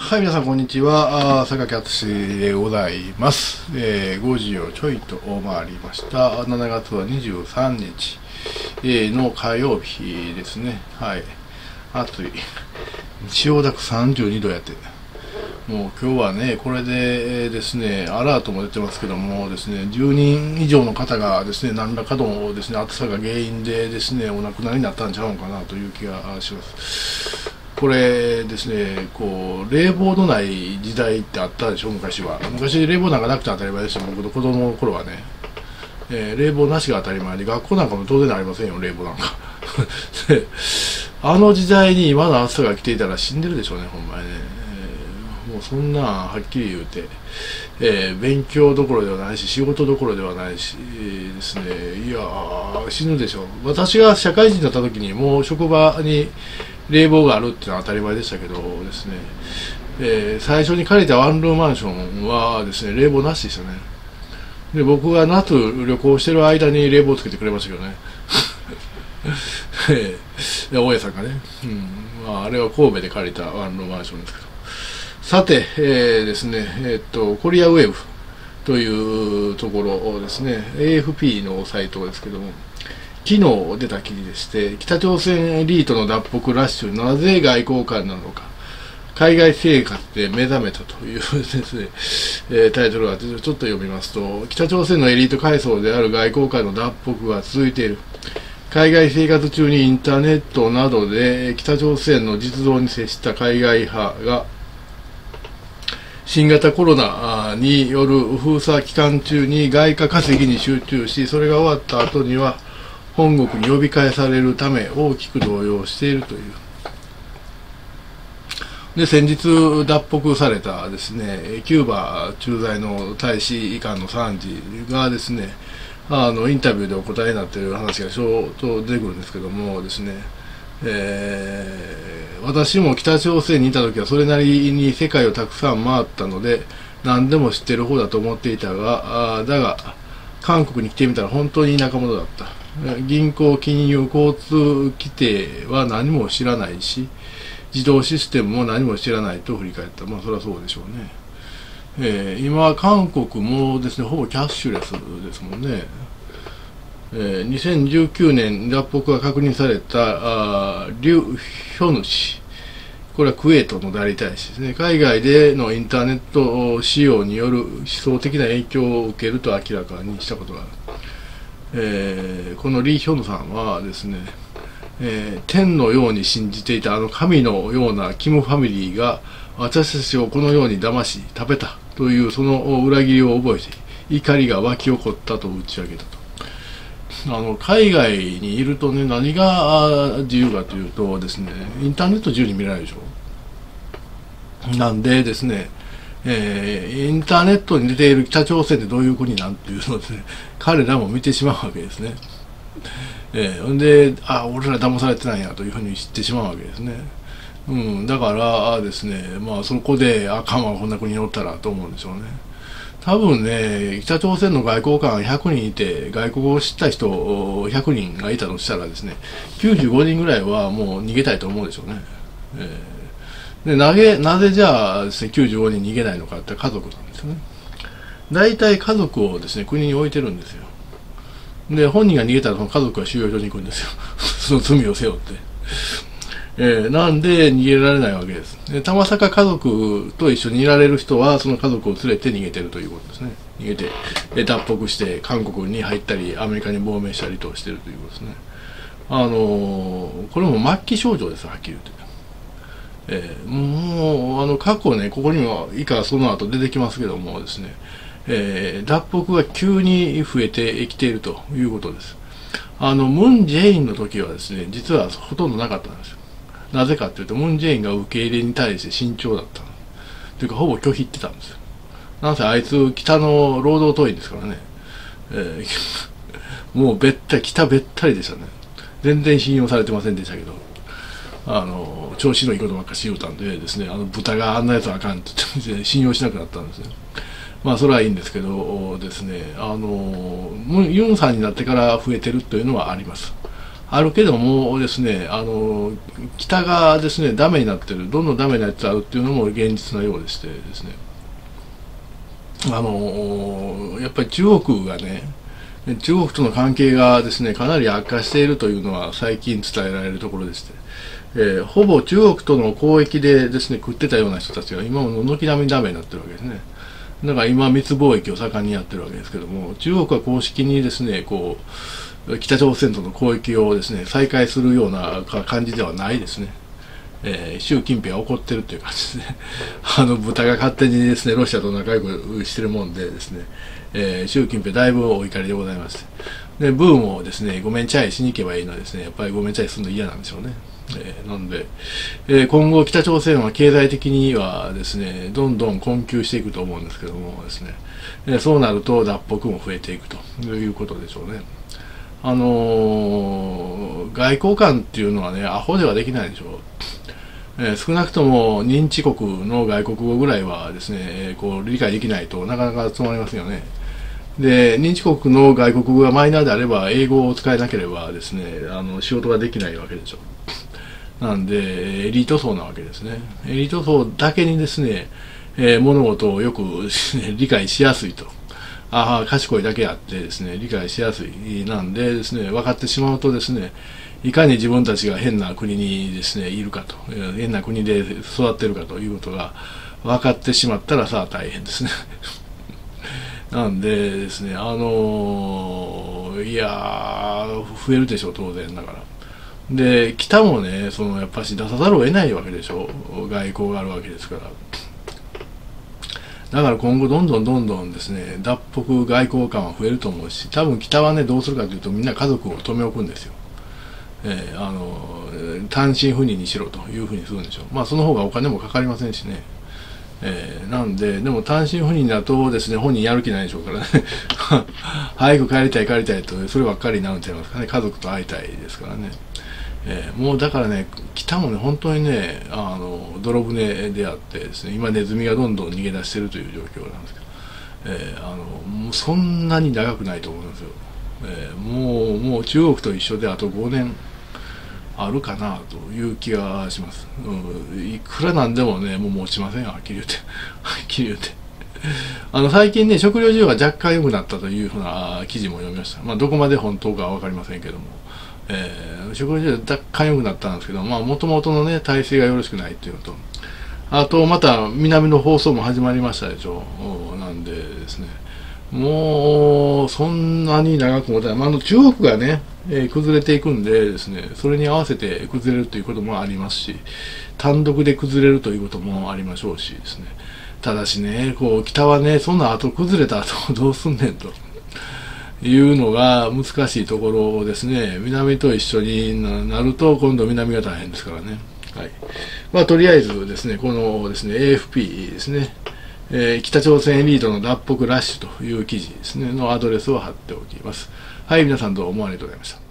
はい、皆さん、こんにちは。榊敦でございます。5時をちょいと回りました。7月は23日、の火曜日ですね。はい。暑い。千代田区32度やって。もう今日はね、これでですね、アラートも出てますけどもですね、10人以上の方がですね、何らかのですね、暑さが原因でですね、お亡くなりになったんちゃうのかなという気がします。これですね、こう冷房のない時代ってあったでしょ、昔は。昔冷房なんかなくて当たり前ですよ、僕の子供の頃はね。冷房なしが当たり前で、学校なんかも当然ありませんよ、冷房なんか。あの時代に今の暑さが来ていたら死んでるでしょうね、ほんまにね。もうそんなんはっきり言うて、勉強どころではないし、仕事どころではないし、ですね、いやー、死ぬでしょう。私が社会人になった時に、もう職場に冷房があるっていうのは当たり前でしたけどですね、最初に借りたワンルームマンションはですね、冷房なしでしたね。で、僕が夏旅行してる間に冷房つけてくれましたけどね。大家さんがね、まあ、あれは神戸で借りたワンルームマンションですけど。さて、ですね、コリアウェーブというところですね、AFP のサイトですけども、昨日出た記事でして、北朝鮮エリートの脱北ラッシュ、なぜ外交官なのか、海外生活で目覚めたというですね、タイトルがあって、ちょっと読みますと、北朝鮮のエリート階層である外交官の脱北が続いている。海外生活中にインターネットなどで北朝鮮の実像に接した海外派が、新型コロナによる封鎖期間中に外貨稼ぎに集中し、それが終わった後には本国に呼び返されるため大きく動揺しているという。で、先日脱北されたですね、キューバ駐在の大使館の参事がですね、インタビューでお答えになっている話がちょっと出てくるんですけどもですね、私も北朝鮮にいた時はそれなりに世界をたくさん回ったので何でも知ってる方だと思っていたが、だが韓国に来てみたら本当に田舎者だった。銀行、金融、交通規定は何も知らないし、自動システムも何も知らないと振り返った。まあそれはそうでしょうね。今韓国もですね、ほぼキャッシュレスですもんね。2019年脱北が確認されたリュ・ヒョヌ氏、これはクウェートの代理大使ですね。海外でのインターネット使用による思想的な影響を受けると明らかにしたことがある。このリ・ヒョヌさんはですね、天のように信じていたあの神のようなキムファミリーが私たちをこのように騙し食べたというその裏切りを覚えて怒りが湧き起こったと打ち上げたと。海外にいるとね、何が自由かというとですね、インターネット自由に見られるでしょ。なんでですね、インターネットに出ている北朝鮮ってどういう国なんていうのをですね、彼らも見てしまうわけですね。ほんで、俺ら騙されてないやというふうに知ってしまうわけですね。だからですね、まあそこで、かんわこんな国におったらと思うんでしょうね。多分ね、北朝鮮の外交官100人いて、外国を知った人100人がいたとしたらですね、95人ぐらいはもう逃げたいと思うでしょうね。でなぜじゃあですね、95人逃げないのかって家族なんですよね。大体家族をですね、国に置いてるんですよ。で、本人が逃げたらその家族は収容所に行くんですよ。その罪を背負って。なんで逃げられないわけです。たまさか家族と一緒にいられる人はその家族を連れて逃げてるということですね。逃げて脱北して韓国に入ったりアメリカに亡命したりとしてるということですね。これも末期症状です、はっきり言って。もう過去ね、ここには以下その後出てきますけどもですね、脱北が急に増えてきているということです。ムン・ジェインの時はですね、実はほとんどなかったんですよ。なぜかというと、ムン・ジェインが受け入れに対して慎重だったというか、ほぼ拒否ってたんですよ。なんせあいつ、北の労働党員ですからね。もう北べったりでしたね。全然信用されてませんでしたけど、調子のいいことばっかし言うたんでですね、豚があんなやつはあかんって言って信用しなくなったんですよ。まあそれはいいんですけどですね、ユンさんになってから増えてるというのはあります。 あるけどもですね、北がですね、ダメになってる、どんどんダメになってあるっていうのも現実なようでしてですね、やっぱり中国がね、中国との関係がですね、かなり悪化しているというのは最近伝えられるところでして、ほぼ中国との交易でですね、食ってたような人たちが今も軒並みダメになってるわけですね。だから今密貿易を盛んにやってるわけですけども、中国は公式にですね、北朝鮮との交易をですね、再開するような感じではないですね。習近平は怒ってるという感じですね。豚が勝手にですね、ロシアと仲良くしてるもんでですね、習近平だいぶお怒りでございまして。で、ブーもですね、ごめんチャイしに行けばいいのはですね、やっぱりごめんチャイするの嫌なんでしょうね。なんで、今後北朝鮮は経済的にはですね、どんどん困窮していくと思うんですけどもですね、そうなると脱北も増えていくということでしょうね。外交官っていうのはね、アホではできないでしょう。少なくとも認知国の外国語ぐらいはですね、理解できないとなかなか詰まりますよね。で、認知国の外国語がマイナーであれば、英語を使えなければですね、仕事ができないわけでしょう。なんで、エリート層なわけですね。エリート層だけにですね、物事をよく理解しやすいと。賢いだけあってですね、理解しやすいなんでですね、分かってしまうとですね、いかに自分たちが変な国にですね、いるかと、変な国で育っているかということが分かってしまったらさあ大変ですね。なんでですね、いやー、増えるでしょう、当然だから。で、北もね、やっぱし出さざるを得ないわけでしょう、外交があるわけですから。だから今後どんどんですね、脱北外交官は増えると思うし、多分北はね、どうするかというと、みんな家族を留め置くんですよ。単身赴任にしろというふうにするんでしょう。まあその方がお金もかかりませんしね。なんで、でも単身赴任だとですね、本人やる気ないでしょうからね。早く帰りたいと、そればっかりになるんちゃいますかね。家族と会いたいですからね。もうだからね、北もね、本当にね、泥船であってですね、今ネズミがどんどん逃げ出しているという状況なんですけど、もうそんなに長くないと思いますよ。もう中国と一緒であと5年あるかなという気がします。いくらなんでもね、もう持ちませんよ、はっきり言って。はっきり言って。最近ね、食料需要が若干良くなったというふうな記事も読みました。まあ、どこまで本当かは分かりませんけども。食料需要若干良くなったんですけど、まあ、もともとのね、体制がよろしくないっていうのと、あと、また、南の放送も始まりましたでしょ。なんでですね、もう、そんなに長く持たない。中国がね、崩れていくんでですね、それに合わせて崩れるということもありますし、単独で崩れるということもありましょうしですね。ただしね、北はね、そんな後崩れた後どうすんねんというのが難しいところですね。南と一緒になると、今度南が大変ですからね。はい。まあ、とりあえずですね、このですね、AFP ですね、北朝鮮エリートの脱北ラッシュという記事ですね、のアドレスを貼っておきます。はい、皆さんどうもありがとうございました。